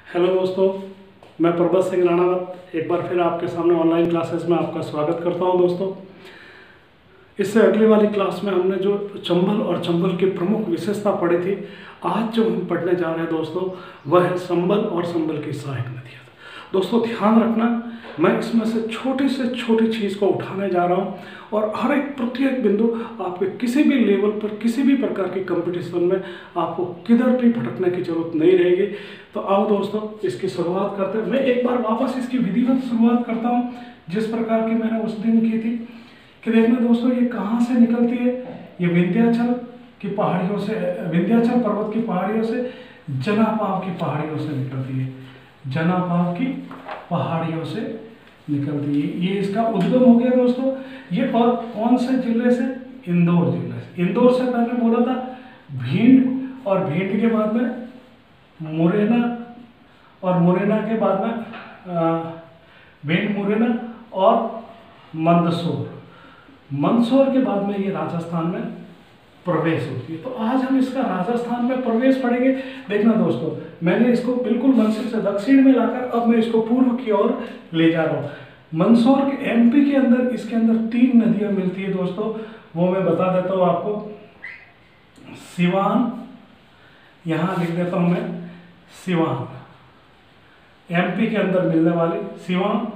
Hello दोस्तों, मैं प्रभत सिंह राणावत एक बार फिर आपके सामने ऑनलाइन क्लासेस में आपका स्वागत करता हूं। दोस्तों, इससे अगली वाली क्लास में हमने जो चंबल और चंबल की प्रमुख विशेषता पढ़ी थी, आज जो हम पढ़ने जा रहे हैं दोस्तों, वह है संबल और संबल की सहायक नदियाँ। दोस्तों ध्यान रखना, मैं इसमें से छोटी चीज़ को उठाने जा रहा हूँ और हर एक प्रत्येक बिंदु आपके किसी भी लेवल पर किसी भी प्रकार की कंपटीशन में आपको किधर भी भटकने की जरूरत नहीं रहेगी। तो आओ दोस्तों, इसकी शुरुआत करते हैं। मैं एक बार वापस इसकी विधिवत शुरुआत करता हूँ जिस प्रकार की मैंने उस दिन की थी। कि देखना दोस्तों, ये कहाँ से निकलती है? ये विंध्याचल की पहाड़ियों से, विंध्याचल पर्वत की पहाड़ियों से, जनापाव की पहाड़ियों से निकलती है। जनापाव की पहाड़ियों से निकलती है। ये इसका उद्गम हो गया दोस्तों। ये और कौन से जिले से? इंदौर जिले से। इंदौर से पहले बोला था भिंड, और भिंड के बाद में मुरैना, और मुरैना के बाद में भिंड, मुरैना और मंदसौर। मंदसौर के बाद में ये राजस्थान में प्रवेश होती है। तो आज हम इसका राजस्थान में प्रवेश पढ़ेंगे। देखना दोस्तों, मैंने इसको बिल्कुल मंदसौर से दक्षिण में लाकर अब मैं इसको पूर्व की ओर ले जा रहा हूँ। मंदसौर के एमपी के अंदर, इसके अंदर 3 नदियां मिलती है दोस्तों, वो मैं बता देता हूँ आपको। सिवान, यहाँ लिख देता हूँ मैं सिवान, एमपी के अंदर मिलने वाली सिवान,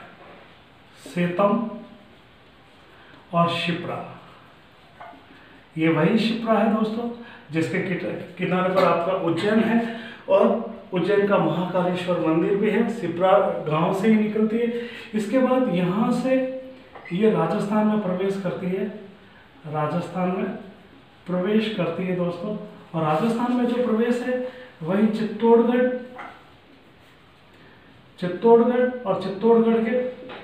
सेतम और शिप्रा। ये वही शिप्रा है दोस्तों जिसके किनारे पर आपका उज्जैन है, और उज्जैन का महाकालेश्वर मंदिर भी है। शिप्रा गांव से ही निकलती है। इसके बाद यहाँ से ये राजस्थान में प्रवेश करती है, राजस्थान में प्रवेश करती है दोस्तों। और राजस्थान में जो प्रवेश है वही चित्तौड़गढ़ और चित्तौड़गढ़ के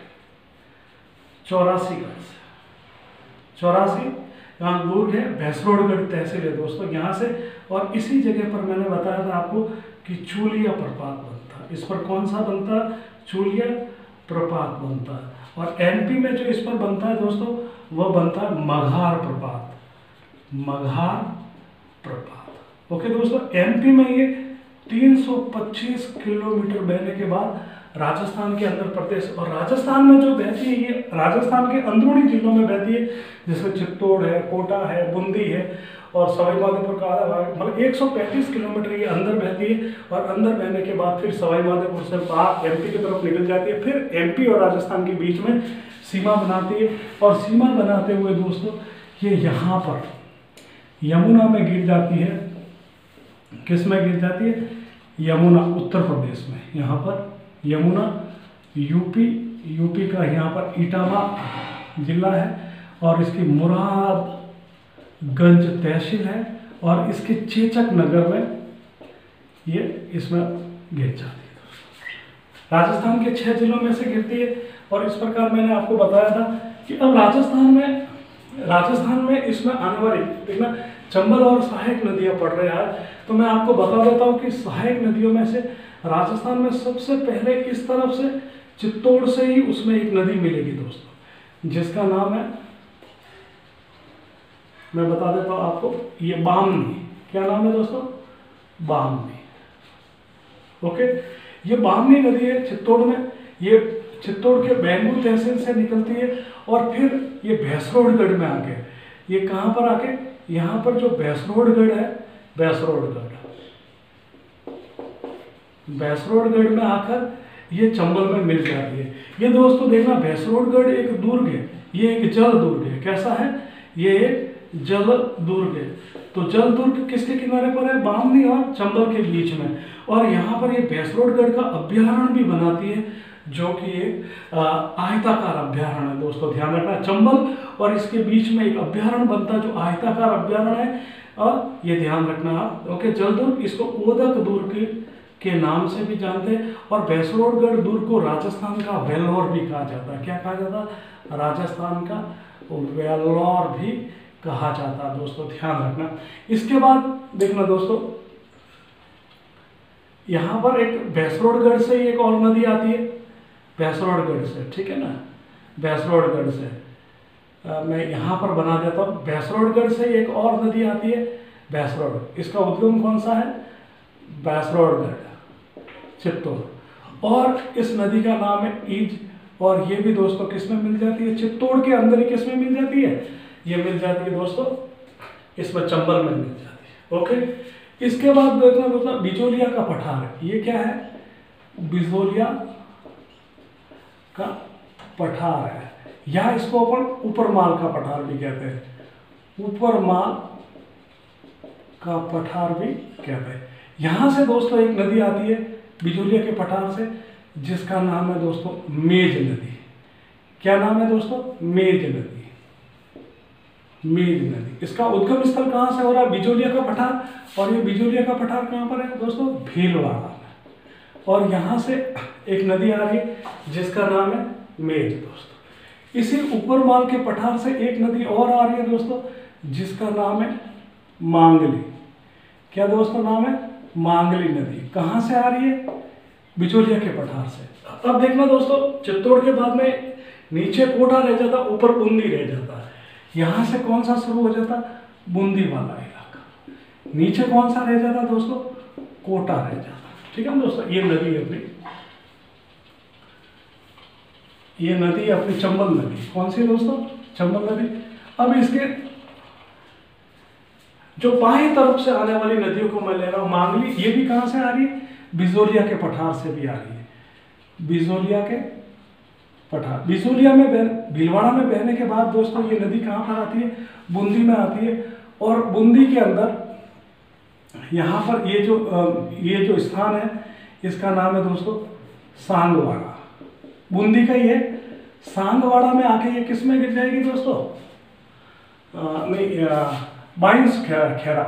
84 यहाँ दुर्ग है, भैंसरोडगढ़ तहसील है दोस्तों यहाँ से। और इसी जगह पर मैंने बताया था आपको कि चूलिया प्रपात बनता है। इस पर कौन सा बनता? चूलिया प्रपात बनता है। और एमपी में जो इस पर बनता है दोस्तों, वह बनता है मघार प्रपात, मघार प्रपात। ओके दोस्तों, एमपी में ये 325 किलोमीटर बहने के बाद राजस्थान के अंदर प्रदेश, और राजस्थान में जो बहती है ये राजस्थान के अंदरूनी जिलों में बहती है, जिसमें चित्तौड़ है, कोटा है, बूंदी है और सवाई माधोपुर का आधा भाग, मतलब 135 किलोमीटर ये अंदर बहती है। और अंदर बहने के बाद फिर सवाई माधोपुर से बाहर एमपी की तरफ निकल जाती है। फिर एमपी और राजस्थान के बीच में सीमा बनाती है। और सीमा बनाते हुए दोस्तों ये यहाँ पर यमुना में गिर जाती है। किस में गिर जाती है? यमुना, उत्तर प्रदेश में। यहाँ पर यमुना, यूपी का यहाँ पर इटावा जिला है, और इसकी मुरादगंज तहसील है, और इसके चेचक नगर में ये इसमें गिर जाती है। राजस्थान के 6 जिलों में से गिरती है। और इस प्रकार मैंने आपको बताया था कि अब राजस्थान में इसमें आने वाली, देखना, चंबल और सहायक नदियां पढ़ रहे हैं। तो मैं आपको बता देता हूं कि सहायक नदियों में से राजस्थान में सबसे पहले इस तरफ से चित्तौड़ से ही उसमें एक नदी मिलेगी दोस्तों, जिसका नाम है, मैं बता देता हूं आपको, ये बामनी। क्या नाम है दोस्तों? बामनी। ओके, ये बामनी नदी है चित्तौड़ में। ये चित्तौड़ के बेंगू तहसील से निकलती है और फिर ये भैंसरोडगढ़ में आके, ये कहाँ पर आके, यहाँ पर जो भैंसरोडगढ़ है, भैंसरोडगढ़ में आकर ये चंबल में मिल जाती है। ये दोस्तों देखना, भैंसरोडगढ़ एक दुर्ग है, ये एक जल दुर्ग है। कैसा है? ये एक जल दुर्ग है। तो जल दुर्ग किसके किनारे पर है? बामनी और चंबल के बीच में। और यहाँ पर ये भैंसरोडगढ़ का अभ्यारण्य भी बनाती है, जो कि एक आयताकार अभ्यारण्य है दोस्तों। ध्यान रखना, चंबल और इसके बीच में एक अभ्यारण्य बनता है जो आयताकार अभ्यारण्य है, और ये ध्यान रखना आप। ओके, जल दुर्ग, इसको ओदक दुर्ग के नाम से भी जानते हैं। और भैंसरोडगढ़ दुर्ग को राजस्थान का वेल्लोर भी कहा जाता है। क्या कहा जाता है? राजस्थान का वेल्लोर भी कहा जाता है दोस्तों, ध्यान रखना। इसके बाद देखना दोस्तों, यहाँ पर एक भैंसरोडगढ़ से एक और नदी आती है, भैंसरोडगढ़ से, ठीक है ना, भैंसरोडगढ़ से मैं यहाँ पर बना देता हूँ। भैंसरोडगढ़ से एक और नदी आती है, भैंसरोड। इसका उद्गम कौन सा है? भैंसरोडगढ़। चित्तौड़। और इस नदी का नाम है ईज, और ये भी दोस्तों किस में मिल जाती है, चित्तौड़ के अंदर ही किस में मिल जाती है, ये मिल जाती है दोस्तों इसमें चंबल में मिल जाती है। ओके, इसके बाद देखना दोस्तों बिजोलिया का पठार, ये क्या है, बिजोलिया का पठार है, या इसको अपन ऊपरमाल का पठार भी कहते हैं, ऊपरमाल का पठार भी कहते हैं। यहां से दोस्तों एक नदी आती है बिजोलिया के पठार से, जिसका नाम है दोस्तों मेज नदी। क्या नाम है दोस्तों, मेज नदी। मेज नदी, इसका उद्गम स्थल कहां से हो रहा है, बिजोलिया का पठार, और ये बिजोलिया का पठार कहां पर है दोस्तों, भीलवाड़ा में। और यहां से एक नदी आ रही है जिसका नाम है मेज दोस्तों। इसी ऊपरमाल के पठार से एक नदी और आ रही है दोस्तों जिसका नाम है मांगली। क्या दोस्तों नाम है, मांगली नदी। कहां से आ रही है, बिचौलिया के पठार से। अब देखना दोस्तों चित्तौड़ के बाद में नीचे कोटा रह जाता, ऊपर बूंदी रह जाता है। यहां से कौन सा शुरू हो जाता, बूंदी वाला इलाका। नीचे कौन सा रह जाता दोस्तों, कोटा रह जाता। ठीक है दोस्तों, ये नदी है अपनी, ये नदी अपनी चंबल नदी। कौन सी दोस्तों, चंबल नदी। अब इसके जो बाएं तरफ से आने वाली नदियों को मैं ले रहा हूं, मांगली, ये भी कहां से आ रही है, बिजोलिया के पठार से भी आ रही है। बिजोलिया के पठार, बिजोलिया में भीलवाड़ा में बहने के बाद दोस्तों ये नदी कहां पर आती है, बूंदी में आती है। और बूंदी के अंदर यहाँ पर ये जो स्थान है इसका नाम है दोस्तों सांगवाड़ा। बूंदी का ही है। सांगवाड़ा में आके ये किस में गिर जाएगी दोस्तों, बाइंस खेरा।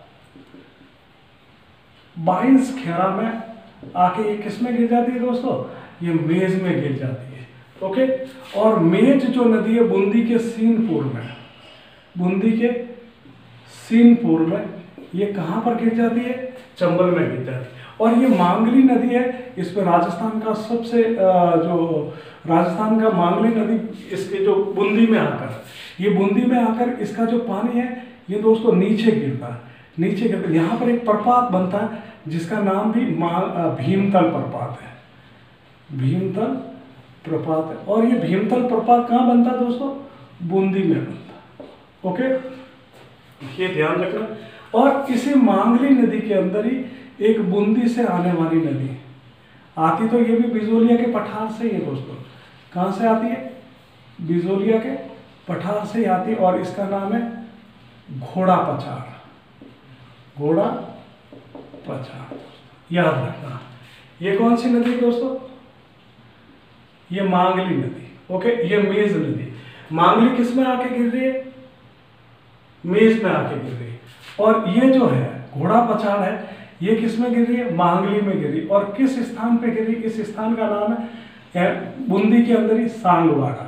बाइंस खेरा में आके ये किस में गिर जाती है दोस्तों, ये मेज में गिर जाती है। ओके, और मेज जो नदी है बूंदी के सीनपुर में, बूंदी के सीनपुर में ये कहां पर गिर जाती है, चंबल में गिर जाती है। और ये मांगली नदी है, इस पे राजस्थान का सबसे जो राजस्थान का मांगली नदी, इसके जो बूंदी में आकर, ये बूंदी में आकर इसका जो पानी है ये दोस्तों नीचे गिरता है, नीचे गिरता है। यहाँ पर एक प्रपात बनता है जिसका नाम भी भीमतल प्रपात है, भीमतल प्रपात है। और ये भीमतल प्रपात कहाँ बनता है दोस्तों, बूंदी में बनता है। ओके, ये ध्यान रखना। और इसी मांगली नदी के अंदर ही एक बूंदी से आने वाली नदी आती, तो ये भी बिजोलिया के पठार से ही है दोस्तों। कहाँ से आती है, बिजोलिया के पठार से ही आती है, और इसका नाम है घोड़ा पछाड़। घोड़ा पछाड़ याद रखना। ये कौन सी नदी है दोस्तों, ये मांगली नदी। ओके, ये मेज नदी। मांगली किस में आके गिर रही है, मेज में आके गिर रही है। और ये जो है घोड़ा पछाड़ है, ये किस में गिर रही है, मांगली में गिर रही। और किस स्थान पे गिर रही, इस स्थान का नाम है बूंदी के अंदर ही सांगवाड़ा।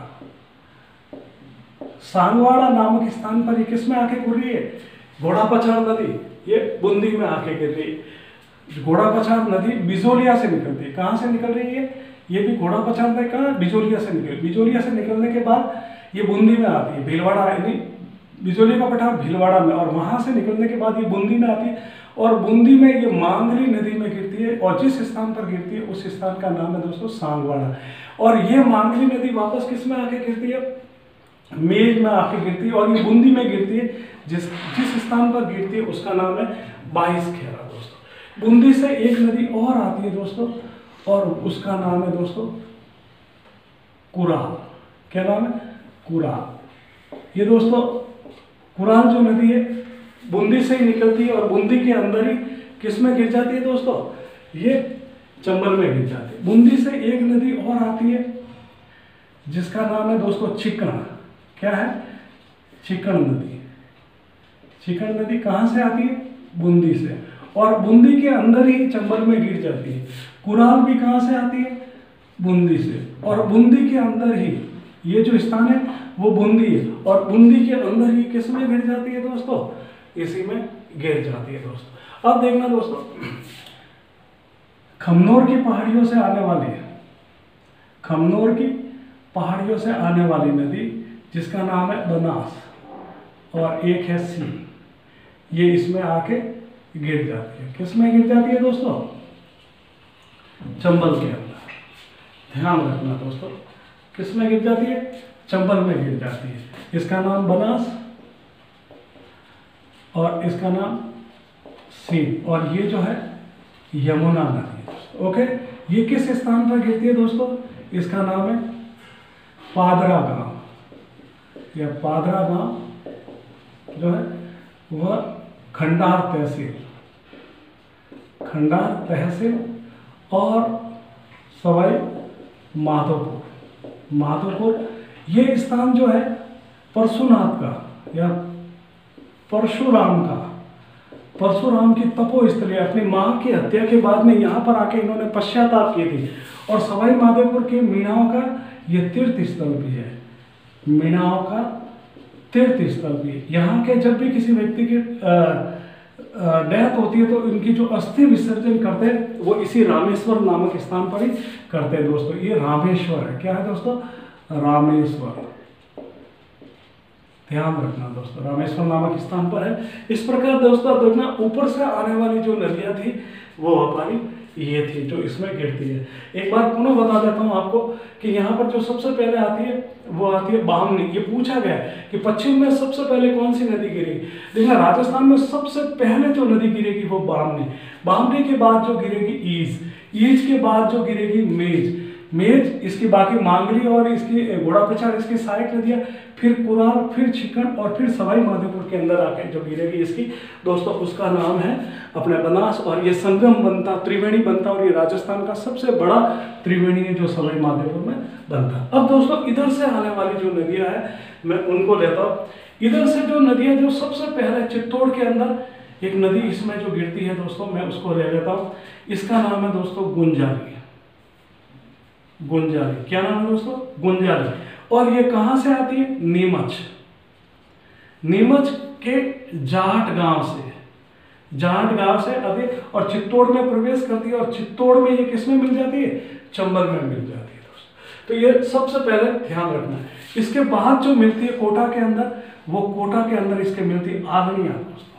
सांगवाड़ा नामक स्थान पर ये किस में आके गिर रही है, घोड़ा पछाड़ नदी, ये बूंदी में आके गिर रही है। घोड़ा पछाड़ नदी बिजोलिया से निकलती है। कहाँ से निकल रही है, ये भी घोड़ा पछाड़ नदी कहाँ, बिजोलिया से निकल, बिजोलिया से निकलने के बाद ये बूंदी में आती है, भीलवाड़ा यानी बिजोलिया का पठार भीलवाड़ा में, और वहां से निकलने के बाद ये बूंदी में आती है। और बूंदी में ये मांगली नदी में गिरती है, और जिस स्थान पर गिरती है उस स्थान का नाम है दोस्तों सांगवाड़ा। और ये मांगली नदी वापस किस में आके गिरती है, मेज में आके गिरती है, और ये बूंदी में गिरती है। जिस स्थान पर गिरती है उसका नाम है बाईस खेरा दोस्तों। बूंदी से एक नदी और आती है दोस्तों, और उसका नाम है दोस्तों कुराल। क्या नाम है, कुराल। ये दोस्तों कुराल जो नदी है बूंदी से ही निकलती है, और बूंदी के अंदर ही किस में गिर जाती है दोस्तों, ये चंबल में गिर जाती है। बूंदी से एक नदी और आती है जिसका नाम है दोस्तों चिकन। क्या है, चिकन नदी। चिकन नदी कहाँ से आती है, बूंदी से, और बूंदी के अंदर ही चंबल में गिर जाती है। कुराल भी कहाँ से आती है, बूंदी से, और बूंदी के अंदर ही ये जो स्थान है वो बूंदी है, और बूंदी के अंदर ही किस में गिर जाती है दोस्तों, इसी में गिर जाती है दोस्तों। अब देखना दोस्तों, खमनोर की पहाड़ियों से आने वाली, खमनोर की पहाड़ियों से आने वाली नदी जिसका नाम है बनास, और एक है सी, ये इसमें आके गिर जाती है। किस में गिर जाती है दोस्तों, चंबल के अंदर। ध्यान रखना दोस्तों, किस में गिर जाती है? चंबल में गिर जाती है। इसका नाम बनास और इसका नाम सींध, और ये जो है यमुना नदी। ओके, ये किस स्थान पर गिरती है दोस्तों? इसका नाम है पादरा गांव। यह पादरा गांव जो है वह खंडार तहसील और सवाई माधोपुर ये स्थान जो है परशुनाथ का या परशुराम की तपोस्थली, अपनी मां की हत्या के बाद में यहाँ पर आके इन्होंने पश्चाताप की थी। और सवाई माधोपुर के मीणाओं का ये तीर्थ स्थल भी है। मीणाओं का तीर्थ स्थल भी है। यहाँ के जब भी किसी व्यक्ति की डेथ होती है तो इनकी जो अस्थि विसर्जन करते हैं वो इसी रामेश्वर नामक स्थान पर ही करते हैं दोस्तों। ये रामेश्वर है। क्या है दोस्तों? रामेश्वर। ध्यान रखना दोस्तों, रामेश्वर नामक स्थान पर है। इस प्रकार दोस्तों देखना, ऊपर से आने वाली जो नदियां थी वो हमारी ये थी जो इसमें गिरती है। एक बार पुनः बता देता हूँ आपको कि यहाँ पर जो सबसे पहले आती है वो आती है बामनी। ये पूछा गया है कि पश्चिम में सबसे पहले कौन सी नदी गिरेगी। देखना, राजस्थान में सबसे पहले जो नदी गिरेगी वो बामनी। बामनी के बाद जो गिरेगी ईज के बाद जो गिरेगी मेज, इसकी बाकी मांगली और इसकी घोड़ा पछाड़, इसकी सहायक नदियां, फिर कुराल, फिर छिकन और फिर सवाई माधोपुर के अंदर आके जो गिरेगी इसकी दोस्तों उसका नाम है अपने बनास। और ये संगम बनता, त्रिवेणी बनता, और ये राजस्थान का सबसे बड़ा त्रिवेणी है जो सवाई माधोपुर में बनता। अब दोस्तों इधर से आने वाली जो नदियां हैं मैं उनको लेता हूँ। इधर से जो नदियां जो सबसे पहले चित्तौड़ के अंदर एक नदी इसमें जो गिरती है दोस्तों मैं उसको ले लेता हूँ। इसका नाम है दोस्तों गुंजाली। क्या नाम है दोस्तों? गुंजाली। और ये कहां से आती है? नीमच के जाट गांव से आती है और चित्तौड़ में प्रवेश करती है। और चित्तौड़ में ये किस में मिल जाती है? चंबल में मिल जाती है दोस्तों। तो ये सबसे पहले ध्यान रखना है। इसके बाद जो मिलती है कोटा के अंदर, वो कोटा के अंदर इसके मिलती है आलनिया दोस्तों।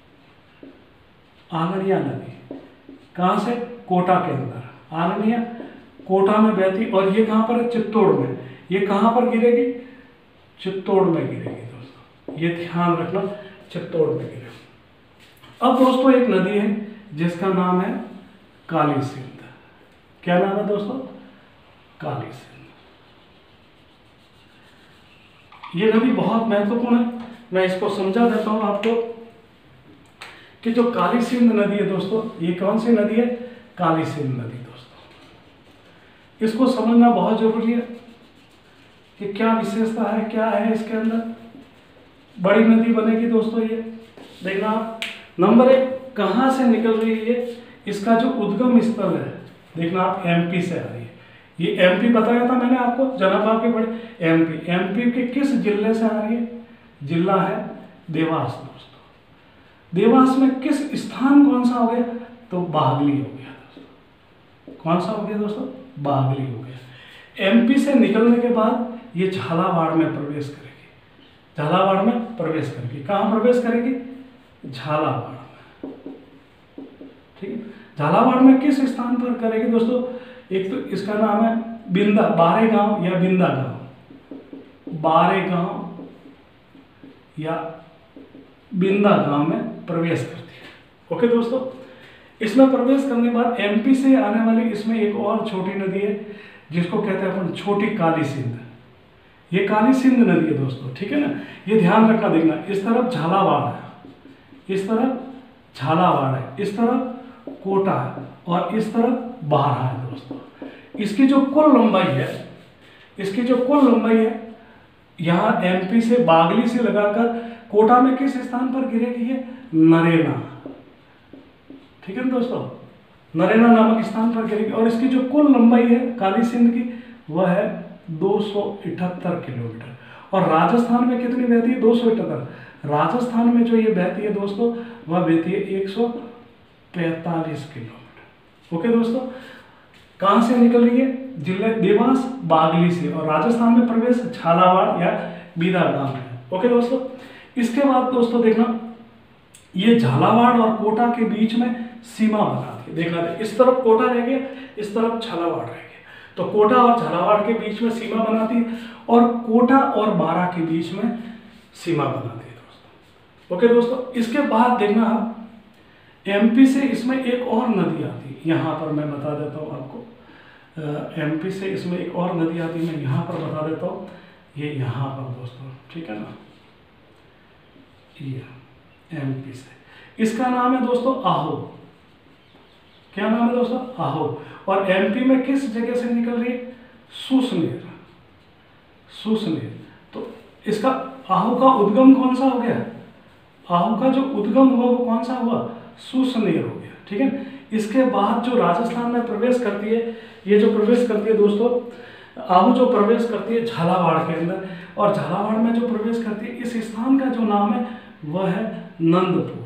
आलनिया नदी कहां से? कोटा के अंदर। आलनिया कोटा में बहती, और ये कहां पर है? चित्तौड़ में। ये कहां पर गिरेगी? चित्तौड़ में गिरेगी दोस्तों। ये ध्यान रखना, चित्तौड़ में गिरेगी। अब दोस्तों एक नदी है जिसका नाम है काली सिंध। क्या नाम है दोस्तों? काली सिंध। ये नदी बहुत महत्वपूर्ण है। मैं इसको समझा देता हूं आपको कि जो काली सिंध नदी है दोस्तों, ये कौन सी नदी है? काली सिंध नदी दोस्तों। इसको समझना बहुत जरूरी है कि क्या विशेषता है, क्या है इसके अंदर। बड़ी नदी बनेगी दोस्तों ये। देखना आप, नंबर 1 कहां से निकल रही है ये? इसका जो उद्गम स्थल है देखना आप, एमपी से आ रही है। ये एमपी बताया था मैंने आपको, जनाब आपके बड़े एमपी के किस जिले से आ रही है? जिला है देवास दोस्तों। देवास में किस स्थान कौन सा हो गया? तो बागली हो गया दोस्तों। कौन सा हो गया दोस्तों? बागली हो गया। एमपी से निकलने के बाद ये झालावाड़ में प्रवेश करेगी। कहां प्रवेश करेगी? झालावाड़ में। ठीक है, झालावाड़ में किस स्थान पर करेगी दोस्तों? एक तो इसका नाम है बारेगांव या बिंदा गांव में प्रवेश करती है। ओके दोस्तों, इसमें प्रवेश करने के बाद एमपी से आने वाली इसमें एक और छोटी नदी है जिसको कहते हैं अपन छोटी काली सिंध। ये काली सिंध नदी है दोस्तों। ठीक है ना, ये ध्यान रखना। देखना, इस तरफ झालावाड़ है, इस तरफ कोटा है और इस तरफ बारह है दोस्तों। इसकी जो कुल लंबाई है यहाँ एमपी से बागली से लगाकर कोटा में किस स्थान पर गिरेगी? है नरेना। ठीक है दोस्तों, नरेना नामक स्थान पर गिरेगी। और इसकी जो कुल लंबाई है काली सिंध की वह है 278 किलोमीटर। और राजस्थान में कितनी बहती है? 278। राजस्थान में जो ये बहती है दोस्तों वह बहती है 145 किलोमीटर। ओके दोस्तों, कहां से निकल रही है? जिला देवास बागली से, और राजस्थान में प्रवेश झालावाड़ या बीदा गांव है। ओके दोस्तों, इसके बाद दोस्तों देखना, ये झालावाड़ और कोटा के बीच में सीमा बनाती है। देखना था, इस तरफ कोटा रह गया, इस तरफ झालावाड़ रह गया, तो कोटा और झालावाड़ के बीच में सीमा बनाती है और कोटा और बारां के बीच में सीमा बनाती है दोस्तों। ओके दोस्तों, इसके बाद देखना आप एमपी से इसमें एक और नदी आती है, यहाँ पर मैं बता देता हूँ आपको। एमपी से इसमें एक और नदी आती है, मैं यहाँ पर बता देता हूँ, ये यहाँ पर दोस्तों, ठीक है ना, ये एमपी से, इसका नाम है दोस्तों आहो। क्या नाम है दोस्तों? आहो। और एमपी में किस जगह से निकल रही है? सुसनेर, सुसनेर। तो इसका आहो का उद्गम कौन सा हो गया? आहो का जो उद्गम हुआ वो कौन सा हुआ? सुसनेर हो गया, ठीक है। इसके बाद जो राजस्थान में प्रवेश करती है, ये जो प्रवेश करती है दोस्तों, आहू जो प्रवेश करती है झालावाड़ के अंदर, और झालावाड़ में जो प्रवेश करती है, इस स्थान का जो नाम है वह है नंदपुर,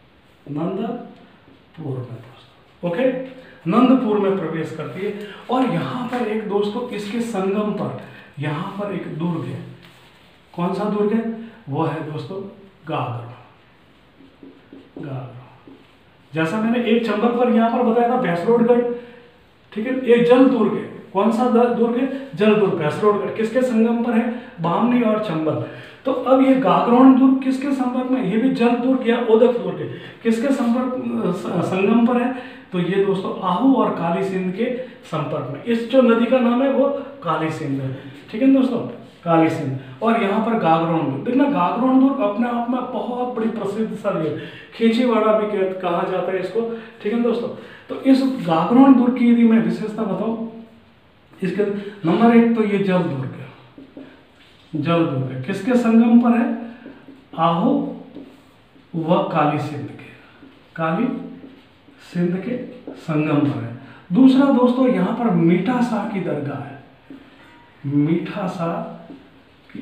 नंदपुर में दोस्तों। ओके, नंदपुर में प्रवेश करती है। और यहाँ पर एक दोस्तों, इसके संगम पर यहाँ पर एक दुर्ग है। कौन सा दुर्ग है? वो है दोस्तों गागरों, गागरों। जैसा मैंने एक चंबल पर यहाँ पर बताया था भैंसरोडगढ़, ठीक है, एक जल दुर्ग है। कौन सा दुर्ग है? जल दुर्ग भैंसरोडगढ़। किसके संगम पर है? बामनी और चंबल। तो अब ये गागरोन दुर्ग किसके संपर्क में? ये भी जल दुर्ग या ओदक दुर्ग है। किसके संगम पर है? तो ये दोस्तों आहू और काली सिंध के संपर्क में। इस जो नदी का नाम है वो काली सिंध है, ठीक है दोस्तों, काली सिंध। और यहाँ पर गागरोन दुर्ग, देखना गागरोन दुर्ग अपने आप में बहुत बड़ी प्रसिद्ध स्थल है, खींचीवाड़ा भी कहा जाता है इसको, ठीक है दोस्तों। तो इस गागरोन दुर्ग की यदि मैं विशेषता बताऊं, इसके नंबर 1 तो ये जल दुर्ग है, जल दुर्ग है। किसके संगम पर है? आहू व काली सिंध के, काली सिंध के संगम पर है। दूसरा दोस्तों, यहाँ पर मीठा शाह की दरगाह है, मीठा शाह की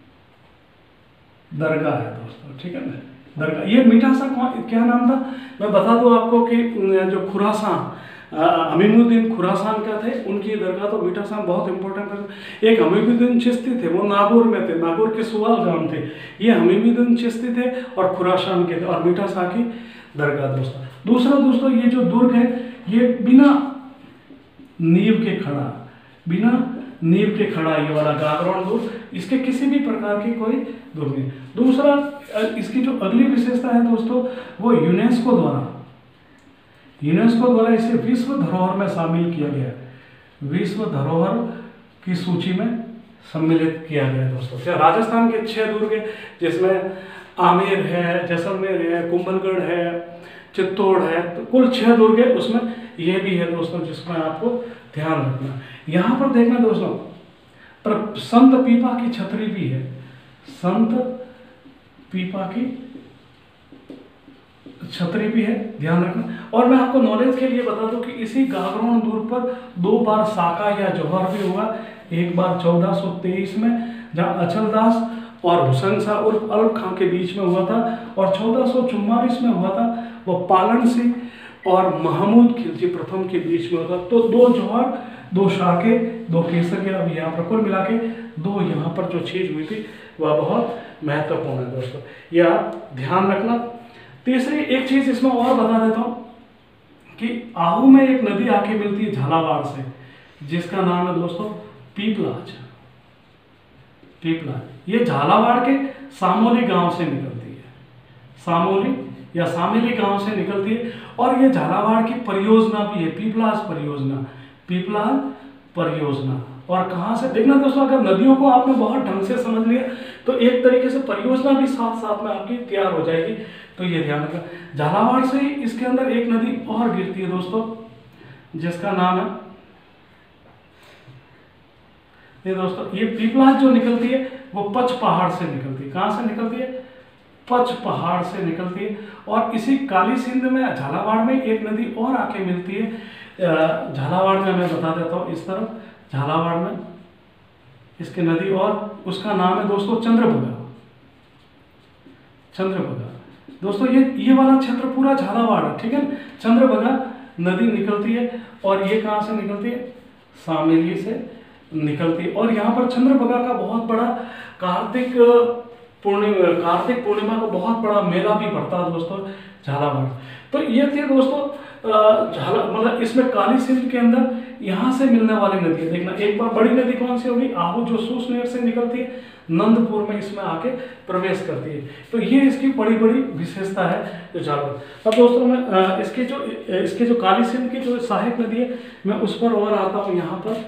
दरगाह है दोस्तों, ठीक है ना, दरगाह। ये मीठा शाह क्या नाम था? मैं बता दूं आपको कि जो खुरासान, हमीमुद्दीन खुरासान क्या थे, उनकी दरगाह तो मीठा शाह बहुत इंपॉर्टेंट है। एक हमीमुद्दीन चिश्ती थे, वो नागौर में थे, नागौर के सुवाल गांव थे। ये हमीमुद्दीन चिश्ती थे और खुरासान के थे, और मीठा शाह की दरगाह दोस्तों। दूसरा दोस्तों, ये जो दुर्ग है ये बिना नींव के खड़ा, बिना नींव के खड़ा, ये वाला गागरोन दुर्ग, इसके किसी भी प्रकार की कोई दुर्ग नहीं। दूसरा, इसकी जो अगली विशेषता है दोस्तों, वो यूनेस्को द्वारा इसे विश्व धरोहर में शामिल किया गया है, विश्व धरोहर की सूची में सम्मिलित किया गया है दोस्तों। राजस्थान के 6 दुर्ग है, जिसमें आमेर है, जैसलमेर है, कुंभलगढ़ है, चित्तौड़ है, तो कुल 6 दुर्ग है, उसमें ये भी है दोस्तों, जिसमें आपको ध्यान रखना। यहाँ पर देखना दोस्तों, पर संत पीपा की छतरी भी है, संत पीपा की छतरी भी है, ध्यान रखना। और मैं आपको नॉलेज के लिए बता दूं कि इसी गागरोन दुर्ग पर 2 बार साका या जौहर भी हुआ। एक बार 1423 में, जहाँ अचलदास और हुसैन शाह उर्फ अल्प खां के बीच में हुआ था, और 1444 में हुआ था, वो पालन सिंह और महमूद खिलजी प्रथम के बीच में होता। तो 2 जौहर, 2 शाके, 2 केसरिया, अब यहाँ पर कुल मिला के 2 यहाँ पर जो चीज हुई थी वह बहुत महत्वपूर्ण है दोस्तों, यह आप ध्यान रखना। तीसरी एक चीज इसमें और बता देता हूँ कि आहू में एक नदी आके मिलती है झालावाड़ से, जिसका नाम है दोस्तों पीपलाज, पीपलाज। ये झालावाड़ के सामोली गांव से निकलती है, सामोली या सामेली गांव से निकलती है, और ये झालावाड़ की परियोजना भी है, पीपलाज परियोजना, पीपलाज परियोजना। और कहाँ से देखना दोस्तों, अगर नदियों को आपने बहुत ढंग से समझ लिया तो एक तरीके से परियोजना भी साथ साथ में आपकी तैयार हो जाएगी। तो ये ध्यान रखना। झालावाड़ से इसके अंदर एक नदी और गिरती है दोस्तों, जिसका नाम है, ये दोस्तों, ये पीपलाज जो निकलती है वो पच पहाड़ से निकलती है। कहाँ से निकलती है? पच पहाड़ से निकलती है। और इसी काली सिंध में झालावाड़ में एक नदी और आके मिलती है, झालावाड़ में मैं बता देता हूँ, इस तरफ झालावाड़ में इसकी नदी, और उसका नाम है दोस्तों चंद्रभागा, चंद्रभागा। दोस्तों ये वाला क्षेत्र पूरा झालावाड़ है, ठीक है। चंद्रभागा नदी निकलती है, और ये कहाँ से निकलती है? सामेली से निकलती है। और यहाँ पर चंद्रभागा का बहुत बड़ा कार्तिक पूर्णिमा का बहुत बड़ा मेला भी पड़ता है दोस्तों झालावाड़। तो ये थे दोस्तों मतलब इसमें काली सिंध के अंदर यहाँ से मिलने वाली नदी है। देखना एक बार बड़ी नदी कौन सी होगी, आहू, जो सूस नहर से निकलती है, नंदपुर में इसमें आके प्रवेश करती है। तो ये इसकी बड़ी बड़ी विशेषता है जो झालावाड़। अब दोस्तों मैं इसके जो काली सिंध की जो सहायक नदी है मैं उस पर और आता हूँ। यहाँ पर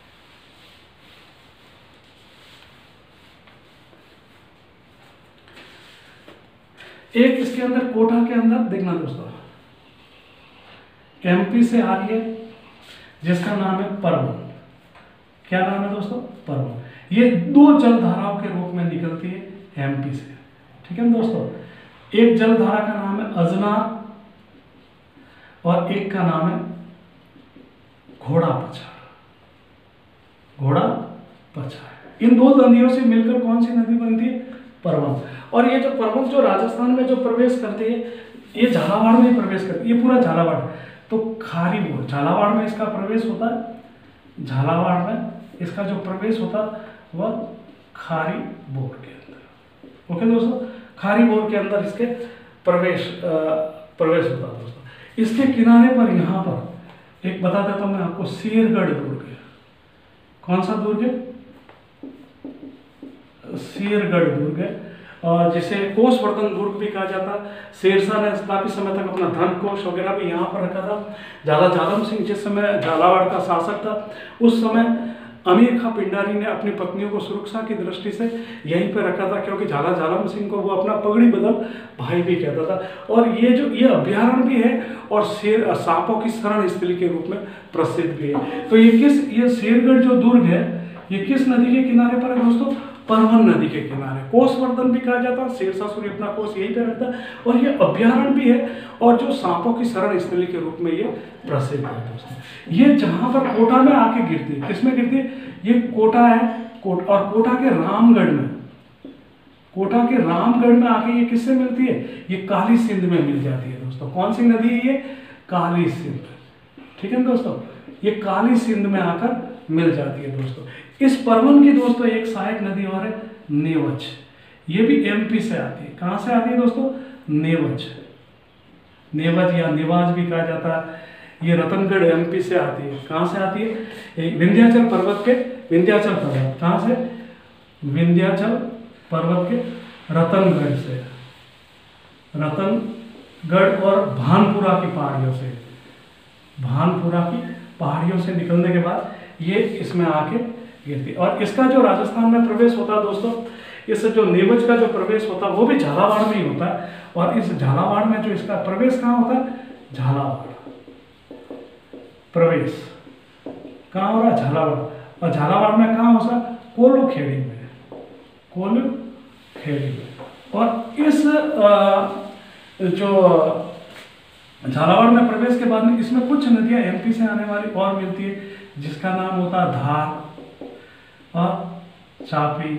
एक इसके अंदर कोटा के अंदर देखना दोस्तों, एमपी से आ रही है जिसका नाम है परवन। क्या नाम है दोस्तों, परवन। ये दो जलधाराओं के रूप में निकलती है एमपी से, ठीक है दोस्तों। एक जलधारा का नाम है अजनार और एक का नाम है घोड़ा पछाड़। घोड़ा पछाड़, इन दो नदियों से मिलकर कौन सी नदी बनती है, परवन। और ये जो परवन जो राजस्थान में जो प्रवेश करती है, ये झालावाड़ में प्रवेश करती है, ये पूरा झालावाड़। तो खारी बोर झालावाड़ में इसका प्रवेश होता है, झालावाड़ में इसका जो प्रवेश होता है वह खारी बोर के अंदर। ओके दोस्तों, खारी बोर के अंदर इसके प्रवेश होता है दोस्तों। इसके किनारे पर यहाँ पर एक बता देता हूँ मैं आपको, शेरगढ़ दुर्ग है। कौन सा दुर्ग है, शेरगढ़ दुर्ग है, और जिसे कोषवर्धन दुर्ग भी कहा जाता है। शेरशाह ने काफी समय तक अपना धन कोष वगैरह भी यहाँ पर रखा था। झाला जालम सिंह जिस समय झालावाड़ का शासक था, उस समय अमीर खां पिंडारी ने अपनी पत्नियों को सुरक्षा की दृष्टि से यहीं पर रखा था, क्योंकि झाला जालम सिंह को वो अपना पगड़ी बदल भाई भी कहता था। और ये अभ्यारण्य भी है और सांपों की शरण स्थली के रूप में प्रसिद्ध भी है। तो ये शेरगढ़ जो दुर्ग है ये किस नदी के किनारे पर है दोस्तों, परवन नदी के किनारे। कोषवर्धन भी कहा जाता है, शेरशाह सूरी अपना कोष यहीं पे रखता है। और ये अभ्यारण्य भी है और जो सांपों की शरण स्थली के रूप में ये प्रसिद्ध है दोस्तों। ये जहां पर कोटा में आके गिरती है, किसमें गिरती है, ये कोटा है, और कोटा के रामगढ़ में आके ये किससे मिलती है, ये काली सिंध में मिल जाती है दोस्तों। कौन सी नदी है ये, काली सिंध, ठीक है दोस्तों। ये काली सिंध में आकर मिल जाती है दोस्तों। इस परवन की दोस्तों एक सहायक नदी और है नेवज। ये भी एमपी से आती है। कहां से आती है दोस्तों, नेवज या निवाज भी कहा जाता है। ये रतनगढ़ एमपी से आती है। कहां से आती है, विंध्याचल पर्वत के, विंध्याचल पर्वत कहां से, विंध्याचल पर्वत के रतनगढ़ से, रतनगढ़ और भानपुरा की पहाड़ियों से, भानपुरा की पहाड़ियों से निकलने के बाद ये इसमें आके गिरती। और इसका जो राजस्थान में प्रवेश होता है दोस्तों, इस जो नेवज का जो प्रवेश होता है वो भी झालावाड़ में ही होता है। और इस झालावाड़ में जो इसका प्रवेश कहाँ होता है, झालावाड़ प्रवेश कहाँ हो रहा है, झालावाड़। और झालावाड़ में कहाँ हो सकता, कोल्लूखेड़ी में, कोल्लूखेड़ी में। और इस जो झालावाड़ में प्रवेश के बाद में इसमें कुछ नदियां एमपी से आने वाली और मिलती है, जिसका नाम होता है धार और चापी।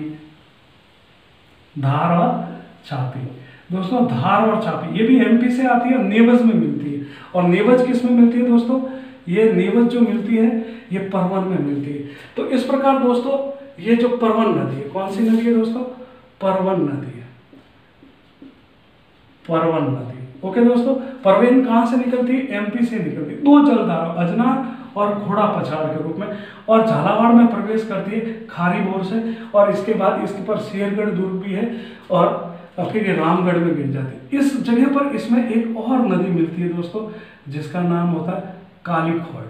धार और चापी दोस्तों, धार और चापी ये भी एमपी से आती है और नेवज में मिलती है। और नेवज किस में मिलती है दोस्तों, ये नेवज जो मिलती है ये परवन में मिलती है। तो इस प्रकार दोस्तों ये जो परवन नदी है, कौन सी नदी है दोस्तों, परवन नदी है, परवन नदी। ओके दोस्तों, परवीन कहां से निकलती है, एमपी से निकलती है। दो जलधारा अजनार और घोड़ा पछाड़ के रूप में, और झालावाड़ में प्रवेश करती है खारी बोर से। और इसके बाद इसके पर शेरगढ़ दुर्ग भी है और फिर ये रामगढ़ में गिर जाती है। इस जगह पर इसमें एक और नदी मिलती है दोस्तों, जिसका नाम होता है काली खोड़,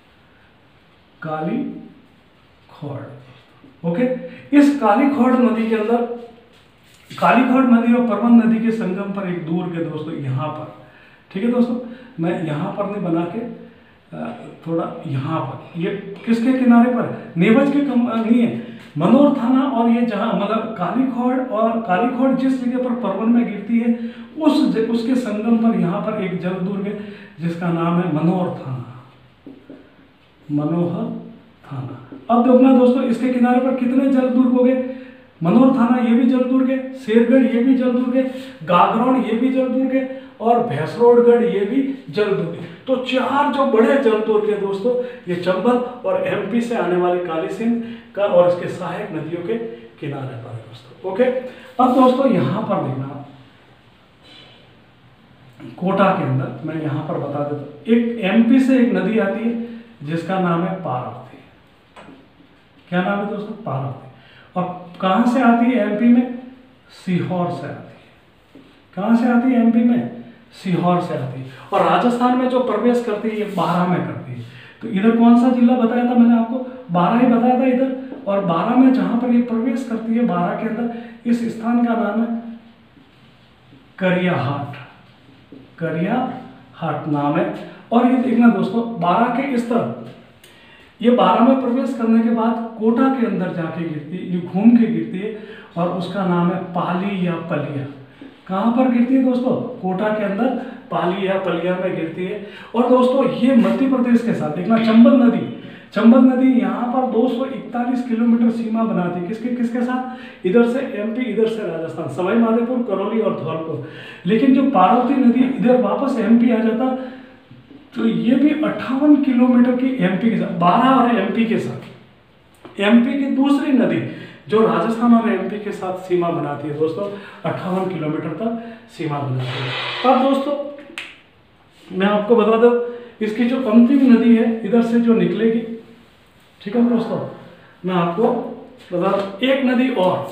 काली खोड़। ओके, इस काली खोड़ नदी के अंदर, काली खोड़ नदी और परवन नदी के संगम पर एक दुर्ग है दोस्तों, यहाँ पर। ठीक है दोस्तों, मैं यहाँ पर नहीं बना के थोड़ा यहाँ पर, ये किसके किनारे पर, नेवज के नहीं है, मनोर थाना। और ये जहाँ मतलब काली खोड़ जिस जगह पर परवन में गिरती है उसके संगम पर यहाँ पर एक जल दुर्ग है जिसका नाम है मनोहर थाना, मनोहर थाना। अब देखना दोस्तों, इसके किनारे पर कितने जल दुर्ग हो गए, मनोहर थाना ये भी जल दुर्ग है, शेरगढ़ ये भी जल दुर्ग है, गागरोन ये भी जल दुर्ग है, और भैंसरोडगढ़ ये भी जल दुर्ग है। तो चार जो बड़े जल दुर्ग है दोस्तों, ये चंबल और एमपी से आने वाली काली सिंध का और इसके सहायक नदियों के किनारे पर है दोस्तों। ओके, अब दोस्तों यहाँ पर देखना, कोटा के अंदर मैं यहाँ पर बता देता हूँ, एक एमपी से एक नदी आती है जिसका नाम है पार्वती। क्या नाम है दोस्तों? पार्वती। और कहाँ से आती है एमपी में? सीहोर से आती है। कहाँ से आती है एमपी में? सीहोर से आती है। और राजस्थान में जो प्रवेश करती है ये बारां में करती है। तो इधर कौन सा जिला बताया था मैंने आपको? बारां ही बताया था इधर। और बारां में जहाँ पर ये प्रवेश करती है, बारां के अंदर, इस स्थान का नाम है करियाहाट। करियाहाट नाम है। और ये देखना दोस्तों, बारां के इस तरफ, ये बारां में प्रवेश करने के बाद कोटा के अंदर जाके गिरती है, ये घूम के गिरती है और उसका नाम है पाली या पलिया। कहाँ पर गिरती है दोस्तों? कोटा के अंदर पाली या पलिया में गिरती है। और दोस्तों ये मध्य प्रदेश के साथ, देखना, चंबल नदी यहाँ पर 241 किलोमीटर सीमा बनाती है। किसके साथ? इधर से एमपी, इधर से राजस्थान, सवाई माधोपुर, करौली और धौलपुर। लेकिन जो पार्वती नदी इधर वापस एमपी आ जाता, तो ये भी 58 किलोमीटर की एमपी के साथ, 12 और एमपी के साथ, एमपी की दूसरी नदी जो राजस्थान और एमपी के साथ सीमा बनाती है दोस्तों, 58 किलोमीटर तक सीमा बनाती है। अब दोस्तों मैं आपको बता दूं, इसकी जो अंतिम नदी है इधर से जो निकलेगी, ठीक है दोस्तों, मैं आपको बता दूं, एक नदी और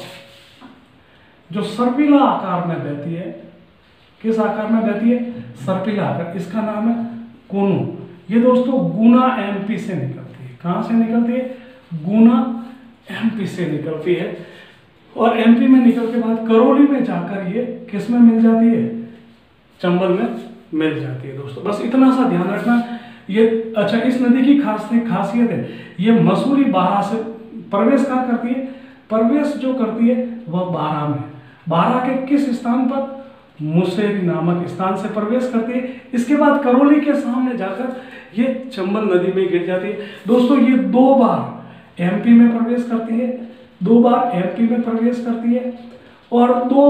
जो सर्पिला आकार में बहती है। किस आकार में बहती है? सर्पिला आकार। इसका नाम है कोनू। ये दोस्तों गुना एमपी से निकलती है। कहाँ से निकलती है? गुना एमपी से निकलती है। और एमपी में निकल के बाद करौली में जाकर ये किस में मिल जाती है? चंबल में मिल जाती है दोस्तों। बस इतना सा ध्यान रखना। ये अच्छा, इस नदी की खासियत है, ये मसूरी बारां से प्रवेश कहाँ करती है? प्रवेश जो करती है वह बारां में। बारां के किस स्थान पर? मुसेरी नामक स्थान से प्रवेश करती है। इसके बाद करौली के सामने जाकर ये चंबल नदी में गिर जाती है दोस्तों। ये 2 बार एमपी में प्रवेश करती है, 2 बार एमपी में प्रवेश करती है, और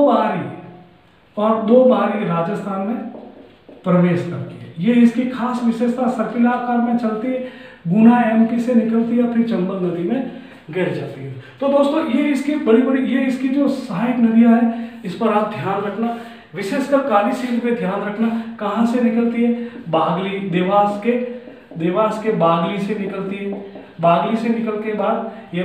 2 बार ही राजस्थान में प्रवेश करती है। ये इसकी खास विशेषता, सर्पिला आकार में चलती है, गुना एमपी से निकलती है, फिर चंबल नदी में गिर जाती है। तो दोस्तों ये इसकी ये इसकी जो सहायक नदियां हैं, इस पर आप ध्यान रखना। विशेषकर काली सींध पे ध्यान रखना। कहाँ से निकलती है? बागली, देवास के बागली से निकलती है। बागली से निकल के बाद ये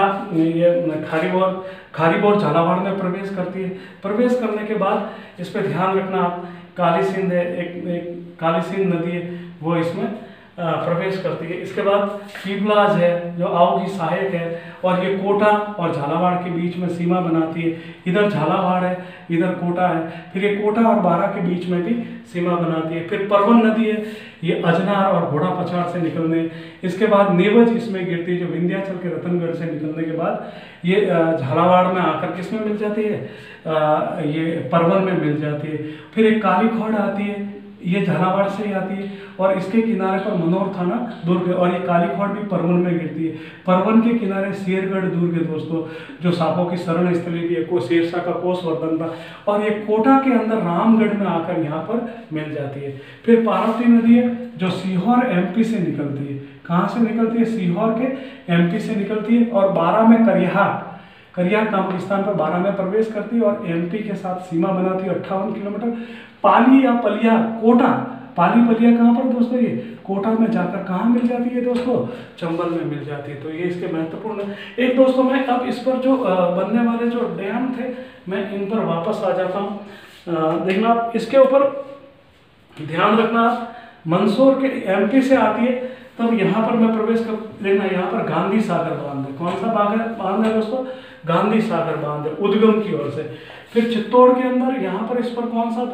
खारीबोर झालावाड़ में प्रवेश करती है। प्रवेश करने के बाद इस पर ध्यान रखना आप, काली सिंध है, एक काली सिंध नदी है, वो इसमें प्रवेश करती है। इसके बाद पीपलाज है जो आओ की सहायक है, और ये कोटा और झालावाड़ के बीच में सीमा बनाती है। इधर झालावाड़ है, इधर कोटा है, फिर ये कोटा और बारां के बीच में भी सीमा बनाती है। फिर परवन नदी है, ये अजनार और घोड़ा पछाड़ से निकलने, इसके बाद नेवज इसमें गिरती है, जो विंध्याचल के रतनगढ़ से निकलने के बाद ये झालावाड़ में आकर किस में मिल जाती है? ये परवन में मिल जाती है। फिर एक काली खोड़ आती है, ये झालावाड़ से ही आती है, और इसके किनारे पर मनोर थाना दुर्ग है, और ये काली खोड़ भी परवन में गिरती है। परवन के किनारे शेरगढ़ दुर्ग है दोस्तों, जो सांपों की शरण स्थली भी है, शेरशाह का कोषवर्धन था। और ये कोटा के अंदर रामगढ़ में आकर यहाँ पर मिल जाती है। फिर पार्वती नदी है जो सीहोर एमपी से निकलती है। कहाँ से निकलती है? सीहोर के एमपी से निकलती है, और बारां में करियाहाट नामक स्थान पर बारां में प्रवेश करती है, और एमपी के साथ सीमा बनाती है 58 किलोमीटर। पाली या पलिया, कोटा, पाली पलिया कहाँ पर दोस्तों? ये कोटा में जाकर कहाँ मिल जाती है दोस्तों? चंबल में मिल जाती है। तो ये इसके महत्वपूर्ण है। एक दोस्तों मैं अब इस पर जो बनने वाले जो डैम थे, मैं इन पर वापस आ जाता हूँ। देखना इसके ऊपर ध्यान रखना। मंदसौर के एमपी से आती है, तब यहाँ पर मैं प्रवेश कर लेना। यहाँ पर गांधी सागर बांध है। कौन सा बांध है दोस्तों? गांधी सागर बांध है, उद्गम की ओर से। फिर चित्तौड़ के अंदर यहाँ पर इस पर कौन सा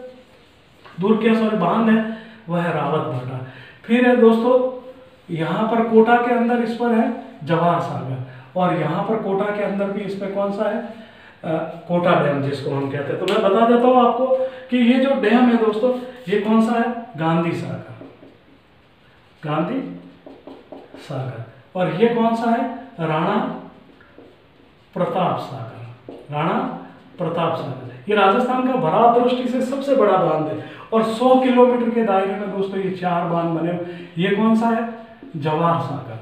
बांध है? वह है रावत भाटा। फिर है दोस्तों यहाँ पर कोटा के अंदर इस पर है जवाहर सागर, और यहाँ पर कोटा के अंदर भी इस पर कौन सा है? कोटा डैम जिसको हम कहते हैं। तो मैं बता देता हूँ आपको कि ये जो डैम है दोस्तों, ये कौन सा है? गांधी सागर। और ये कौन सा है? राणा प्रताप सागर। ये राजस्थान का भराव दृष्टि से सबसे बड़ा बांध है, और 100 किलोमीटर के दायरे में दोस्तों ये 4 बांध बने हुए। ये कौन सा है? जवाहर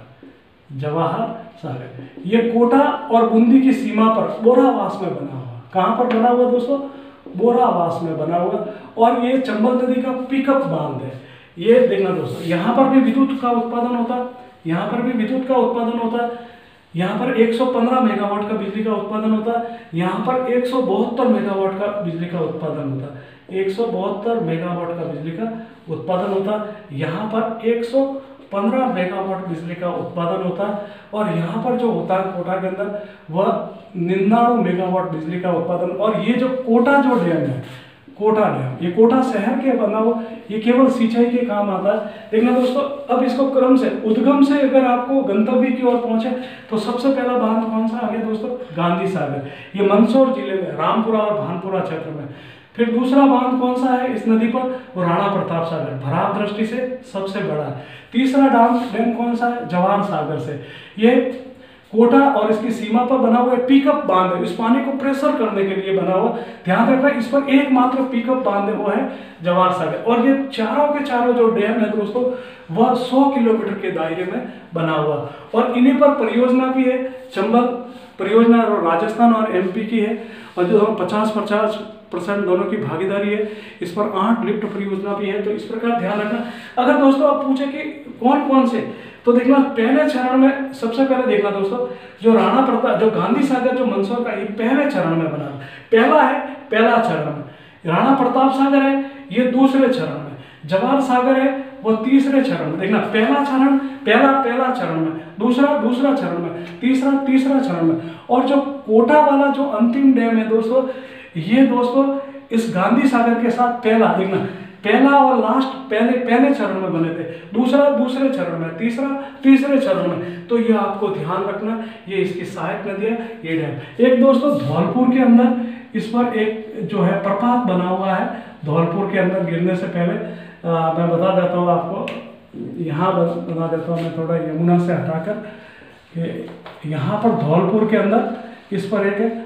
सागर। ये कोटा और बूंदी की सीमा पर बोरावास में बना हुआ। कहाँ पर बना हुआ दोस्तों? बोरावास में बना हुआ। और ये चंबल नदी का पिकअप बांध है। ये देखना दोस्तों, यहाँ पर भी विद्युत का उत्पादन होता है, यहाँ पर भी विद्युत का उत्पादन होता है, यहाँ पर 115 मेगावाट का बिजली का उत्पादन होता है, यहाँ पर 172 मेगावाट का बिजली का उत्पादन होता है, 172 मेगावाट का बिजली का उत्पादन होता है, यहाँ पर 115 मेगावाट बिजली का उत्पादन होता है, और यहाँ पर जो होता है कोटा के अंदर वह 99 मेगावाट बिजली का उत्पादन। और ये जो कोटा जो डैम है, कोटा डैम, ये कोटा शहर के बना हुआ, ये केवल सिंचाई के काम आता है। देखना दोस्तों, अब इसको क्रम से उद्गम से अगर आपको गंतव्य की ओर पहुंचे तो सबसे पहला बांध कौन सा आ गया दोस्तों? गांधी सागर। ये मंदसौर जिले में रामपुरा और भानपुरा क्षेत्र में। फिर दूसरा बांध कौन सा है इस नदी पर? वो राणा प्रताप सागर, भराव दृष्टि से सबसे बड़ा है। तीसरा डैम कौन सा है? जवाहर सागर से। ये कोटा और इसकी सीमा पर बना हुआ पिकअप बांध है, इस पानी को प्रेशर करने के लिए बना हुआ। ध्यान रखना, इस पर एकमात्र पिकअप बांध है, वो है जवाहर सागर। और ये चारों के चारों जो डैम है दोस्तों, वह 100 किलोमीटर के दायरे में बना हुआ, और इन्हीं पर परियोजना भी है। चंबल परियोजना और राजस्थान और MP की है, और जो 50-50% दोनों की भागीदारी है। इस पर 8 लिफ्ट परियोजना भी है। तो इस प्रकार ध्यान रखना। अगर दोस्तों आप पूछे कि कौन कौन से, तो देखना पहले चरण में सबसे पहले देखना दोस्तों, जो राणा प्रताप, जो गांधी सागर, जो मंदसौर का, ये पहले चरण में बना, पहला है, पहला चरण में। राणा प्रताप सागर है, ये दूसरे चरण में। जवाहर सागर है, वो तीसरे चरण में। देखना, पहला चरण, पहला चरण में, दूसरा चरण में, तीसरा चरण में। और जो कोटा वाला जो अंतिम डैम है दोस्तों, ये दोस्तों इस गांधी सागर के साथ पहला, देखना पहला और लास्ट पहले चरण में बने थे, दूसरा दूसरे चरण में, तीसरे चरण में। तो ये आपको ध्यान रखना, ये इसकी सहायक नदी है, ये डैम। एक दोस्तों धौलपुर के अंदर इस पर एक जो है प्रपात बना हुआ है। धौलपुर के अंदर गिरने से पहले मैं बता देता हूँ आपको, यहाँ बता देता हूँ मैं थोड़ा यमुना से हटाकर, कि यहाँ पर धौलपुर के अंदर इस पर एक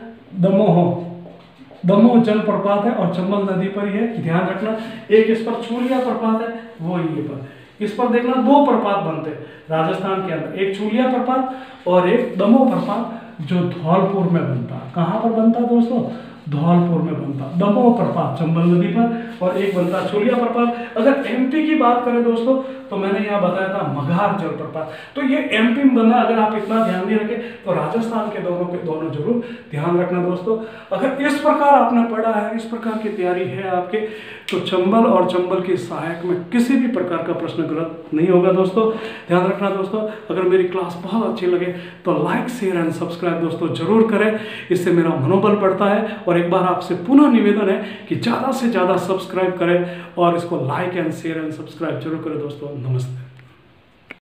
दमोह जलप्रपात है, और चंबल नदी पर ही है। ध्यान रखना, एक इस पर चूलिया प्रपात है, वो ये पर। इस पर देखना 2 प्रपात बनते हैं राजस्थान के अंदर, एक चूलिया प्रपात और एक दमोह प्रपात, जो धौलपुर में बनता है। कहाँ पर बनता है दोस्तों? धौलपुर में बनता। दमोह प्रपात चंबल नदी पर, और एक बनता चूलिया प्रपात। अगर MP की बात करें दोस्तों, तो मैंने यहाँ बताया था मघार जलप्रपात। तो ये MP में बना, अगर आप इतना ध्यान नहीं रखें तो राजस्थान के दोनों जरूर ध्यान रखना दोस्तों। अगर इस प्रकार आपने पढ़ा है, इस प्रकार की तैयारी है आपके, तो चंबल और चंबल की सहायक में किसी भी प्रकार का प्रश्न गलत नहीं होगा दोस्तों। ध्यान रखना दोस्तों। अगर मेरी क्लास बहुत अच्छी लगे तो लाइक, शेयर एंड सब्सक्राइब दोस्तों जरूर करें, इससे मेरा मनोबल बढ़ता है। और एक बार आपसे पुनः निवेदन है कि ज़्यादा से ज़्यादा सब्सक्राइब करें, और इसको like and share and subscribe जरूर करें दोस्तों। नमस्ते।